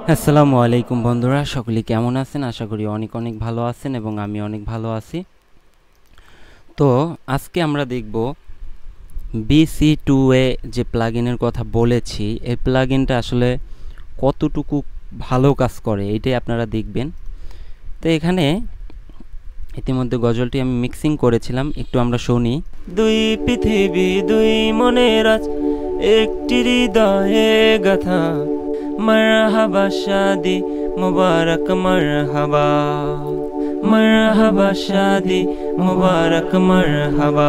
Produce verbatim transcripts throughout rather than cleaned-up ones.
আসসালামু আলাইকুম বন্ধুরা, সকলে কেমন আছেন? আশা করি অনেক অনেক ভালো আছেন এবং আমি অনেক ভালো আছি। তো আজকে আমরা দেখব বি সি টু এ যে প্লাগইনের কথা বলেছি, এই প্লাগইনটা আসলে কতটুকু ভালো কাজ করে এটাই আপনারা দেখবেন। তো এখানে ইতিমধ্যে গজলটি আমি মিক্সিং করেছিলাম, একটু আমরা শুনি। দুই পৃথিবী দুই মনের আজ একটি হৃদয়ে গাথা, মারহাবা শাদি মুবারক মারহাবা, মারহাবা শাদি মুবারক মারহাবা।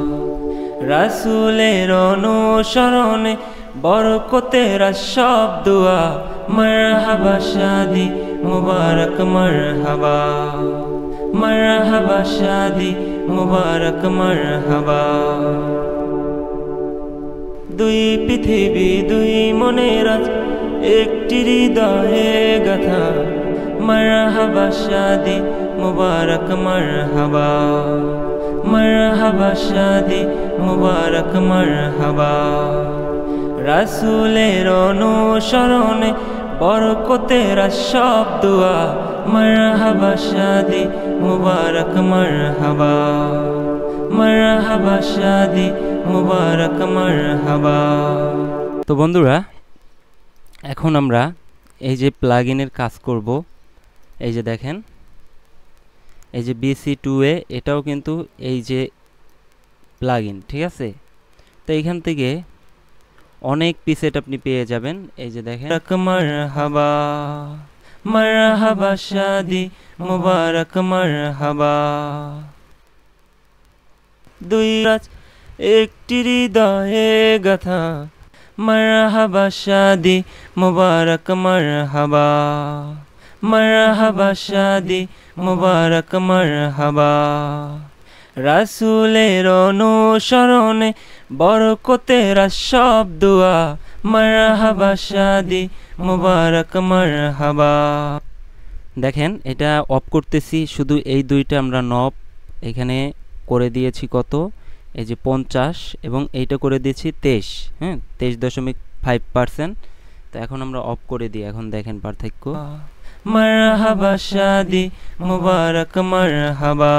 রাসূলের অনুসরণে বরকতের সব দোয়া, মারহাবা শাদি মুবারক মারহাবা, মারহাবা শাদি মুবারক মারহাবা। দুই পৃথিবী দুই মনের আজ একটি হৃদয়ে গাথা, মারহাবা শাদি মুবারক মারহাবা, মারহাবা শাদি মুবারক মারহাবা। রাসূলের অনুসরণে বরকতের সব দোয়া, মারহাবা শাদি মুবারক মারহাবা, মারহাবা শাদি মুবারক মারহাবা। তো বন্ধুরা, এখন আমরা এই যে প্লাগইনের কাজ করব। এই যে দেখেন, এই যে বি সি টু এ, এটাও কিন্তু এই যে প্লাগইন, ঠিক আছে? তো এইখান থেকে অনেক পিসেট আপনি পেয়ে যাবেন। এই যে দেখেন, মারহাবা, মারহাবা শাদি মুবারক মারহাবা। দুই রাজ একটি হৃদয়ে গাথা, মারহাবা শাদি মুবারক মারহাবা, মারহাবা শাদি মুবারক মারহাবা। রাসূলের অনুসরণে বরকতের সব দোয়া, মারহাবা শাদি মুবারক মারহাবা। দেখেন, এটা অফ করতেছি, শুধু এই দুইটা আমরা নব এখানে করে দিয়েছি কত, এই যে পঞ্চাশ, এবং এইটা করে দিয়েছি তেইশ, হ্যাঁ তেইশ দশমিক ফাইভ পার্সেন্ট। তো এখন আমরা অফ করে দিই, এখন দেখেন পার্থক্য। মারহাবা শাদি মুবারক মারহাবা।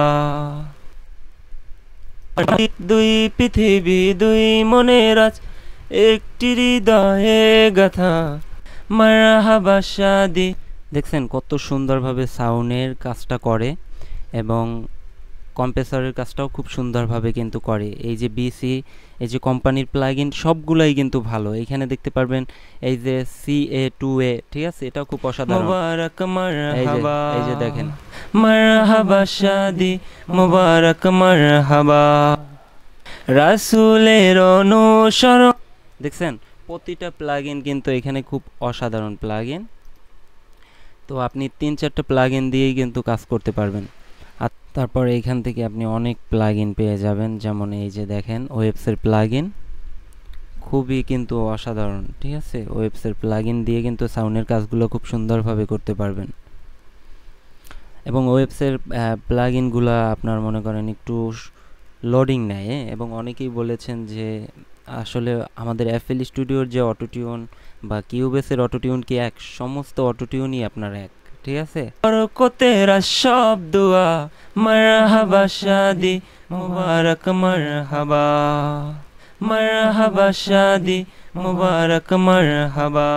দুই পৃথিবী দুই মনের আজ একটি হৃদয়ে গাথা, মারহাবা শাদি। দেখছেন কত সুন্দরভাবে সাউন্ডের কাজটা করে এবং কম্প্রেসরের কাজটাও খুব সুন্দরভাবে কিন্তু করে। এই যে বিসি, এই যে কোম্পানির প্লাগইন সবগুলাই কিন্তু ভালো। এখানে দেখতে পারবেন এই যে সি এ টু এ, ঠিক আছে, এটাও খুব অসাধারণ। মুবারক মারহাবা, এই যে দেখেন, মারহাবা শাদি মুবারক মারহাবা। রাসূলের অনুসরণ, দেখছেন প্রতিটা প্লাগইন কিন্তু এখানে খুব অসাধারণ প্লাগইন। তো আপনি তিন চারটা প্লাগইন দিয়েই কিন্তু কাজ করতে পারবেন। আর তারপর এইখান থেকে আপনি অনেক প্লাগইন পেয়ে যাবেন, যেমন এই যে দেখেন ওয়েবসের প্লাগইন, খুবই কিন্তু অসাধারণ, ঠিক আছে? ওয়েবসের প্লাগইন দিয়ে কিন্তু সাউন্ডের কাজগুলো খুব সুন্দরভাবে করতে পারবেন। এবং ওয়েবসের প্লাগইনগুলো আপনার মনে করেন একটু লোডিং নেয়, এবং অনেকেই বলেছেন যে আসলে আমাদের এফএল স্টুডিওর যে অটোটিউন বা কিউবেসের অটোটিউন কি এক? সমস্ত অটোটিউনই আপনার এক, ঠিক আছে? বরকতের সব দোয়া, মারহাবা শাদি মুবারক মারহাবা, মারহাবা শাদি মুবারক মারহাবা।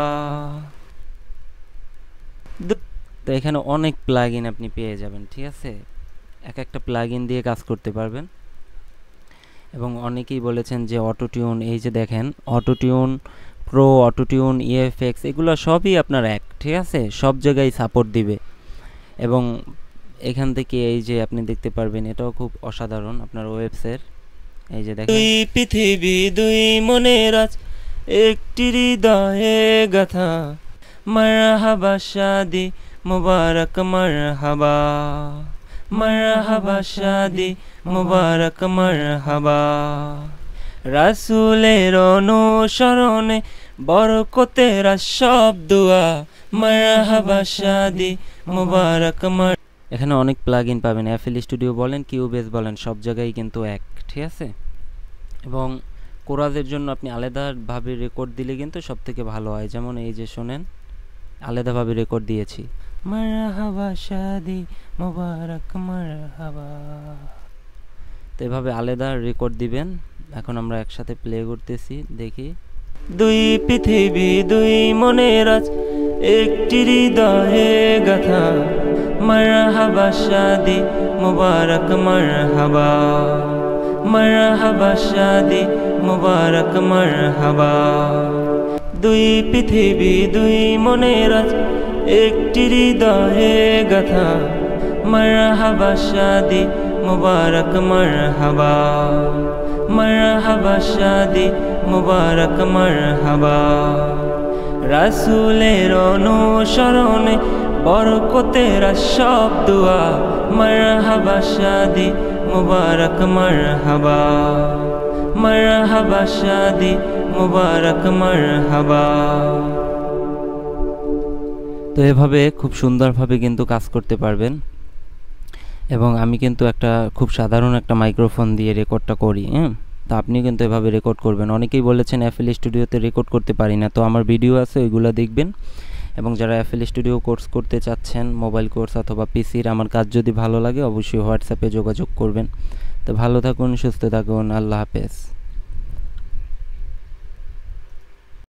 তো এখানে অনেক প্লাগইন আপনি পেয়ে যাবেন, ঠিক আছে? এক একটা প্লাগইন দিয়ে কাজ করতে পারবেন। এবং অনেকেই বলেছেন যে অটোটিউন, এই যে দেখেন অটোটিউন প্রো, অটোটিউন, ইএফএক্স, এগুলো সবই আপনার এক, ঠিক আছে? সব জায়গায় সাপোর্ট দিবে। এবং এখান থেকে এই যে আপনি দেখতে পারবেন, এটাও খুব অসাধারণ আপনার ওয়েবসের। এই যে দেখেন, দুই পৃথিবী দুই মনের আজ একটি হৃদয়ে গাথা, মারহাবা শাদি মুবারক মারহাবা, মারহাবা শাদি মুবারক মারহাবা। রাসূলের অনুসরণে বরকতের সব দোয়া, মারহাবা শাদি মুবারক মার। এখানে অনেক প্লাগইন পাবেন, এফএল স্টুডিও বলেন, কিউবেস বলেন, সব জায়গায় কিন্তু এক, ঠিক আছে? এবং কোরাজের জন্য আপনি আলাদাভাবে রেকর্ড দিলে কিন্তু সবথেকে ভালো হয়। যেমন এই যে শোনেন, আলাদাভাবে রেকর্ড দিয়েছি। মারহাবা শাদি মোবারক মারহাবা, তো এভাবে আলাদা রেকর্ড দিবেন। এখন আমরা একসাথে প্লে করতেছি, দেখি। দুই পৃথিবী দুই মনের আজ একটি হৃদয়ে গাথা, মারহাবা শাদি মোবারক মারহাবা, মারহাবা শাদি মোবারক মারহাবা। দুই পৃথিবী দুই মনের আজ একটি হৃদয়ে গাথা, মারহাবা শাদি মোবারক মারহাবা, মারহাবা শাদি মোবারক মারহাবা। রাসূলের অনুসরণে বরকতের সব দুয়া, মারহাবা শাদি মোবারক মারহাবা, মারহাবা শাদি মোবারক মারহাবা। তো এভাবে খুব সুন্দরভাবে কিন্তু কাজ করতে পারবেন। এবং আমি কিন্তু একটা খুব সাধারণ একটা মাইক্রোফোন দিয়ে রেকর্ডটা করি, হ্যাঁ। তো আপনি কিন্তু এভাবে রেকর্ড করবেন। অনেকেই বলেছেন এফএল স্টুডিওতে রেকর্ড করতে পারি না, তো আমার ভিডিও আছে ওইগুলো দেখবেন। এবং যারা এফএল স্টুডিও কোর্স করতে চাচ্ছেন, মোবাইল কোর্স অথবা পিসির, আমার কাজ যদি ভালো লাগে অবশ্যই হোয়াটসঅ্যাপে যোগাযোগ করবেন। তো ভালো থাকুন, সুস্থ থাকুন, আল্লাহ হাফেজ।